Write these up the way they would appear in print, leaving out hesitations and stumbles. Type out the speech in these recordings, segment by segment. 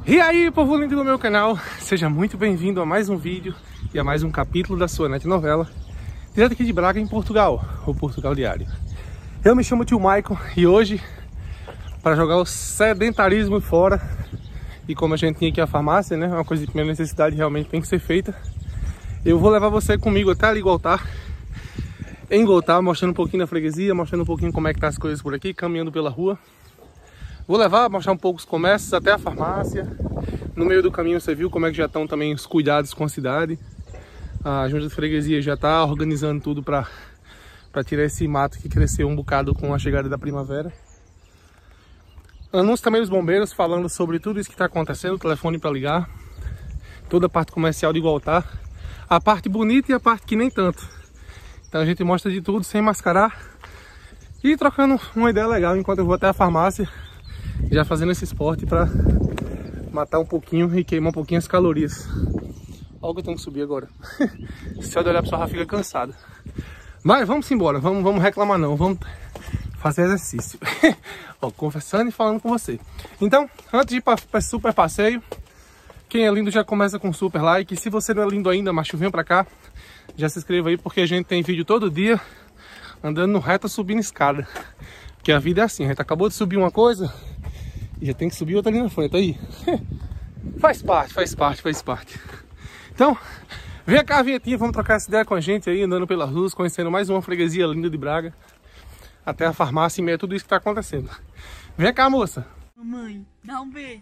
E aí, povo lindo do meu canal, seja muito bem-vindo a mais um vídeo e a mais um capítulo da sua net novela, direto aqui de Braga, em Portugal, o Portugal Diário. Eu me chamo Tio Maicon e hoje, para jogar o sedentarismo fora, e como a gente tinha aqui a farmácia, né, uma coisa de primeira necessidade realmente tem que ser feita, eu vou levar você comigo até ali em Goltar, mostrando um pouquinho da freguesia, mostrando um pouquinho como é que tá as coisas por aqui, caminhando pela rua. Vou levar, mostrar um pouco os comércios, até a farmácia. No meio do caminho você viu como é que já estão também os cuidados com a cidade. A junta de freguesia já está organizando tudo para tirar esse mato que cresceu um bocado com a chegada da primavera. Anúncio também dos bombeiros falando sobre tudo isso que está acontecendo, telefone para ligar. Toda a parte comercial de Goltar. A parte bonita e a parte que nem tanto. Então a gente mostra de tudo sem mascarar. E trocando uma ideia legal enquanto eu vou até a farmácia. Já fazendo esse esporte para matar um pouquinho e queimar um pouquinho as calorias. Olha o que eu tenho que subir agora. Se eu olhar para já fica cansado. Mas vamos embora, vamos reclamar não, vamos fazer exercício. Ó, conversando e falando com você. Então, antes de ir para super passeio, quem é lindo já começa com super like. Se você não é lindo ainda, macho, vem para cá, já se inscreva aí, porque a gente tem vídeo todo dia andando no reto, subindo escada. Porque a vida é assim, a gente acabou de subir uma coisa e já tem que subir outra ali na frente, aí. Faz parte. Então, vem cá, vinhetinha, vamos trocar essa ideia com a gente aí, andando pelas ruas, conhecendo mais uma freguesia linda de Braga. Até a farmácia e meio tudo isso que tá acontecendo. Vem cá, moça. Mamãe, dá um beijo.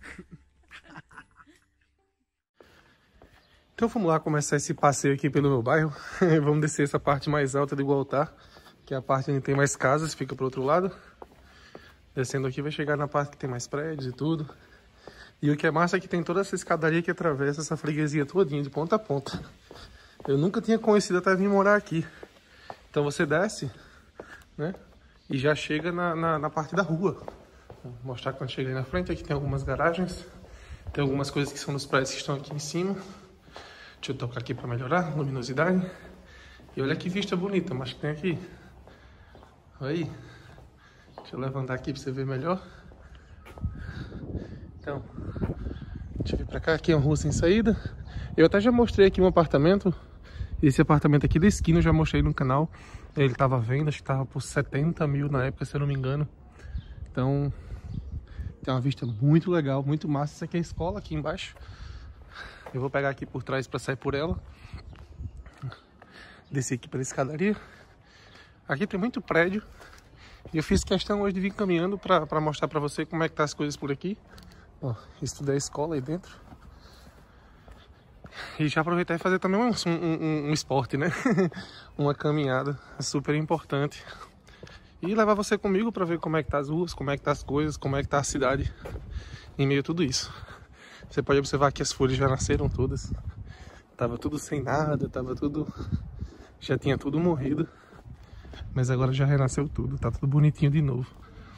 Então vamos lá começar esse passeio aqui pelo meu bairro. Vamos descer essa parte mais alta de Goltar, que é a parte onde tem mais casas, fica pro outro lado. Descendo aqui vai chegar na parte que tem mais prédios e tudo. E o que é massa é que tem toda essa escadaria que atravessa essa freguesia todinha, de ponta a ponta. Eu nunca tinha conhecido até vir morar aqui. Então você desce, né? E já chega na parte da rua. Vou mostrar quando chega ali na frente. Aqui tem algumas garagens. Tem algumas coisas que são dos prédios que estão aqui em cima. Deixa eu tocar aqui para melhorar a luminosidade. E olha que vista bonita, mas que tem aqui. Aí. Deixa eu levantar aqui para você ver melhor. Então, deixa eu vir para cá. Aqui é uma rua sem saída. Eu até já mostrei aqui um apartamento. Esse apartamento aqui da esquina eu já mostrei no canal. Ele estava à venda, acho que estava por 70 mil na época, se eu não me engano. Então, tem uma vista muito legal, muito massa. Isso aqui é a escola aqui embaixo. Eu vou pegar aqui por trás para sair por ela. Descer aqui pela escadaria. Aqui tem muito prédio. E eu fiz questão hoje de vir caminhando para mostrar para você como é que tá as coisas por aqui. Ó, isso tudo é escola aí dentro. E já aproveitar e fazer também um esporte, né? Uma caminhada super importante. E levar você comigo para ver como é que tá as ruas, como é que tá as coisas, como é que tá a cidade em meio a tudo isso. Você pode observar que as folhas já nasceram todas. Tava tudo sem nada, tava tudo... Já tinha tudo morrido. Mas agora já renasceu tudo, tá tudo bonitinho de novo.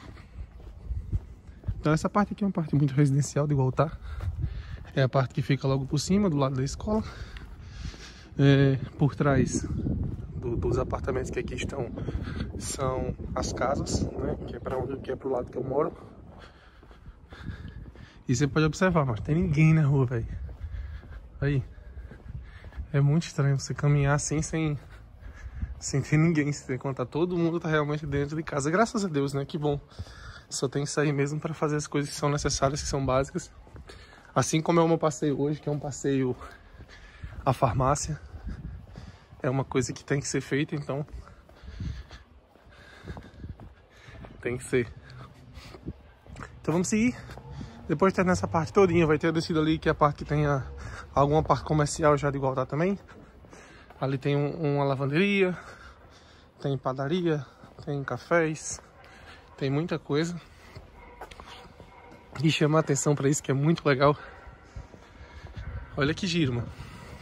Então essa parte aqui é uma parte muito residencial de Goltar. É a parte que fica logo por cima, do lado da escola. Por trás dos apartamentos que aqui estão, são as casas, né? Que é pro lado que eu moro. E você pode observar, mas tem ninguém na rua, velho. Aí. É muito estranho você caminhar assim, sem ter ninguém, sem contar. Todo mundo tá realmente dentro de casa. Graças a Deus, né? Que bom. Só tem que sair mesmo para fazer as coisas que são necessárias, que são básicas. Assim como é o meu passeio hoje, que é um passeio à farmácia. É uma coisa que tem que ser feita, então tem que ser. Então vamos seguir. Depois de ter nessa parte todinha, vai ter a descida ali, que é a parte que tem alguma parte comercial já de Goltar também. Ali tem uma lavanderia, tem padaria, tem cafés, tem muita coisa. E chama a atenção para isso, que é muito legal. Olha que giro, mano.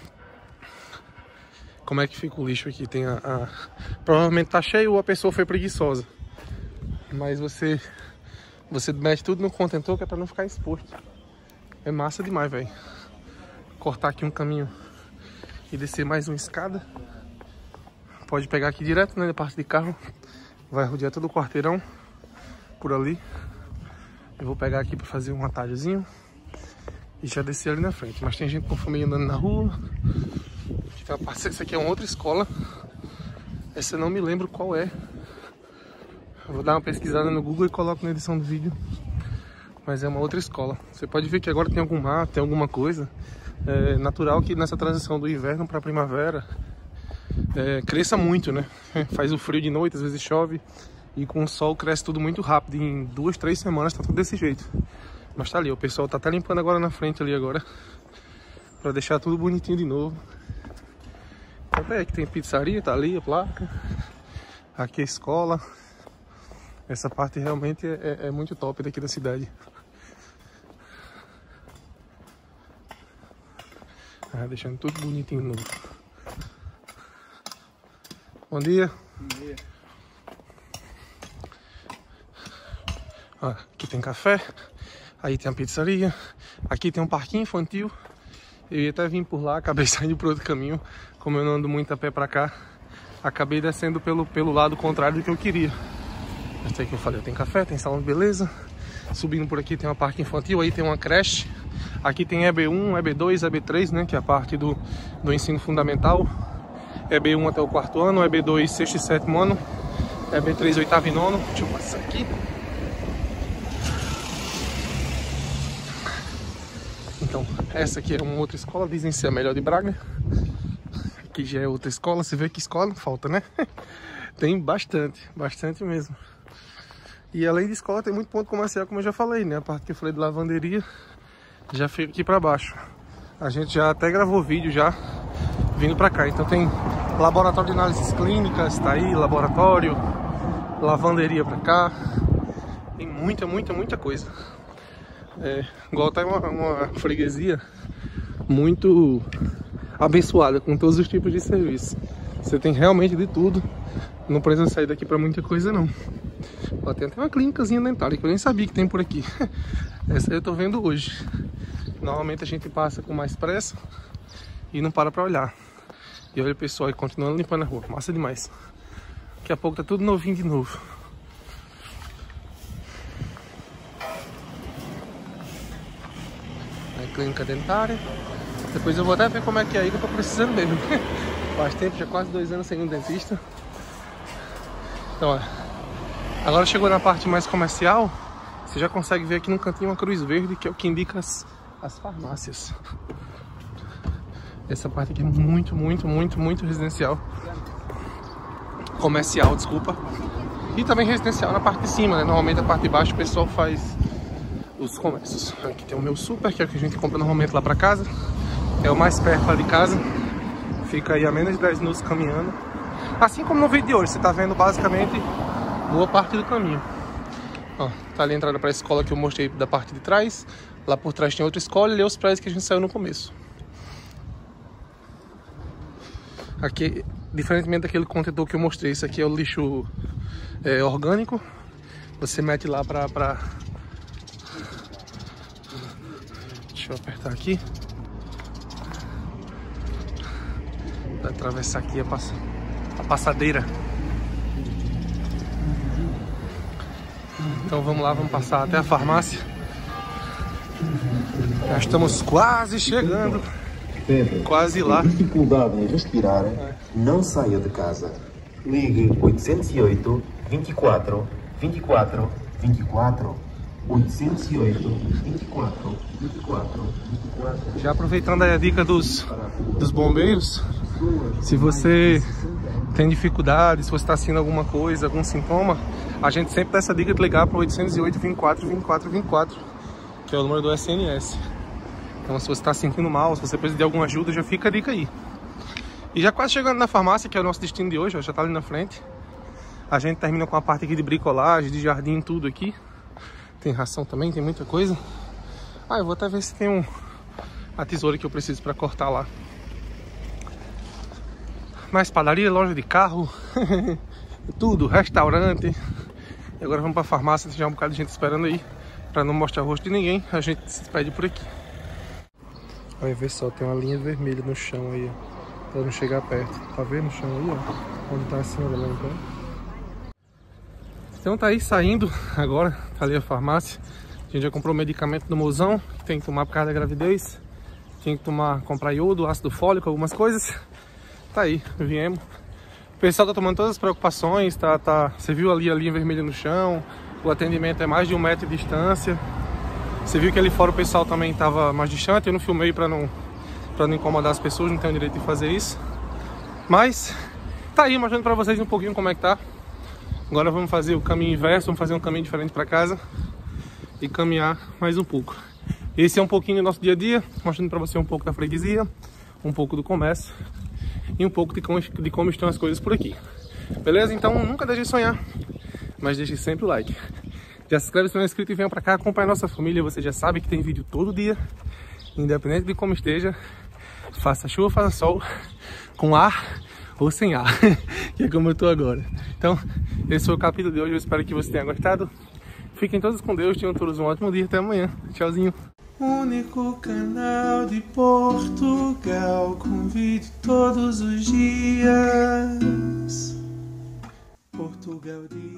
Como é que fica o lixo aqui? Tem provavelmente tá cheio ou a pessoa foi preguiçosa. Mas você mete tudo no contentor, que é para não ficar exposto. É massa demais, velho. Cortar aqui um caminho e descer mais uma escada. Pode pegar aqui direto, né, da parte de carro. Vai rodear todo o quarteirão por ali. Eu vou pegar aqui para fazer um atalhozinho e já desci ali na frente. Mas tem gente com família andando na rua. Aqui tem uma parte, essa aqui é uma outra escola. Essa eu não me lembro qual é. Eu vou dar uma pesquisada no Google e coloco na edição do vídeo. Mas é uma outra escola. Você pode ver que agora tem algum mato, tem alguma coisa. É natural que nessa transição do inverno para a primavera cresça muito, né? Faz o frio de noite, às vezes chove. E com o sol cresce tudo muito rápido. E em 2, 3 semanas tá tudo desse jeito. Mas tá ali, o pessoal tá até limpando agora na frente ali agora. Pra deixar tudo bonitinho de novo. Então aqui tem pizzaria, tá ali a placa. Aqui a escola. Essa parte realmente é muito top daqui da cidade. Deixando tudo bonitinho de novo. Bom dia. Bom dia. Aqui tem café. Aí tem a pizzaria. Aqui tem um parquinho infantil. Eu ia até vir por lá, acabei saindo por outro caminho. Como eu não ando muito a pé pra cá, acabei descendo pelo lado contrário do que eu queria. Mas tem que eu falei, tem café, tem salão de beleza. Subindo por aqui tem uma parque infantil, aí tem uma creche. Aqui tem EB1, EB2, EB3, né? Que é a parte do ensino fundamental. EB1 até o 4º ano, EB2 6º e 7º ano, EB3 8º e 9º. Deixa eu passar aqui. Então, essa aqui é uma outra escola, dizem ser a melhor de Braga. Aqui já é outra escola, você vê que escola não falta, né? Tem bastante mesmo. E além de escola tem muito ponto comercial, como eu já falei, né? A parte que eu falei de lavanderia já fica aqui pra baixo. A gente já até gravou vídeo já vindo pra cá. Então tem laboratório de análises clínicas, tá aí, laboratório, lavanderia pra cá. Tem muita coisa. Igual tá uma freguesia muito abençoada com todos os tipos de serviço. Você tem realmente de tudo. Não precisa sair daqui pra muita coisa não. Ó, tem até uma clínicazinha dentária que eu nem sabia que tem por aqui. Essa eu tô vendo hoje. Normalmente a gente passa com mais pressa e não para pra olhar. E olha o pessoal aí continuando limpando a rua. Massa demais. Daqui a pouco tá tudo novinho de novo. Aí, clínica dentária. Depois eu vou até ver como é que é aí, que eu tô precisando mesmo. Faz tempo, já quase 2 anos sem um dentista. Então, ó, agora chegou na parte mais comercial. Você já consegue ver aqui no cantinho uma cruz verde, que é o que indica as farmácias. Essa parte aqui é muito residencial. Comercial, desculpa. E também residencial na parte de cima, né? Normalmente a parte de baixo o pessoal faz os comércios. Aqui tem o meu super, que é o que a gente compra normalmente lá pra casa. É o mais perto lá de casa. Fica aí a menos de 10 minutos caminhando. Assim como no vídeo de hoje, você tá vendo basicamente boa parte do caminho. Ó, tá ali a entrada para a escola que eu mostrei da parte de trás. Lá por trás tem outra escola e ali os prédios que a gente saiu no começo. Aqui, diferentemente daquele contentor que eu mostrei, isso aqui é o lixo orgânico. Você mete lá pra... Deixa eu apertar aqui. Vai atravessar aqui a passadeira. Então vamos lá, vamos passar até a farmácia. Já estamos quase chegando. Pedro, quase lá. Dificuldade em respirar, não saia de casa. Ligue 808 24 24 24. 808 24 24 24. Já aproveitando a dica dos bombeiros, se você tem dificuldade, se você está sentindo alguma coisa, algum sintoma, a gente sempre dá essa dica de ligar para o 808 24 24 24, que é o número do SNS. Então se você está sentindo mal, se você precisa de alguma ajuda, já fica a dica aí. E já quase chegando na farmácia, que é o nosso destino de hoje, ó, já está ali na frente. A gente termina com a parte aqui de bricolagem, de jardim, tudo aqui. Tem ração também, tem muita coisa. Eu vou até ver se tem a tesoura que eu preciso para cortar lá. Mais padaria, loja de carro, tudo, restaurante. E agora vamos para a farmácia, tem já um bocado de gente esperando aí. Para não mostrar o rosto de ninguém, a gente se despede por aqui. Olha, vê só, tem uma linha vermelha no chão aí, ó, para não chegar perto. Tá vendo no chão aí, ó? Onde tá a senhora lá, então? Então tá aí saindo agora, tá ali a farmácia. A gente já comprou medicamento do mozão, que tem que tomar por causa da gravidez. Tinha que comprar iodo, ácido fólico, algumas coisas. Tá aí, viemos. O pessoal tá tomando todas as preocupações, você viu ali a linha vermelha no chão, o atendimento é mais de 1 metro de distância. Você viu que ali fora o pessoal também tava mais distante, eu não filmei pra não incomodar as pessoas, não tenho direito de fazer isso. Mas tá aí, mostrando pra vocês um pouquinho como é que tá. Agora vamos fazer o caminho inverso, vamos fazer um caminho diferente pra casa e caminhar mais um pouco. Esse é um pouquinho do nosso dia a dia, mostrando pra você um pouco da freguesia, um pouco do comércio e um pouco de como estão as coisas por aqui. Beleza? Então nunca deixe de sonhar, mas deixe sempre o like. Já se inscreve se não é inscrito e venha pra cá acompanhar a nossa família. Você já sabe que tem vídeo todo dia, independente de como esteja, faça chuva, faça sol, com ar ou sem ar, que é como eu tô agora. Então, esse foi o capítulo de hoje, eu espero que você tenha gostado. Fiquem todos com Deus, tenham todos um ótimo dia, até amanhã. Tchauzinho. Único canal de Portugal, com vídeo todos os dias. Portugal de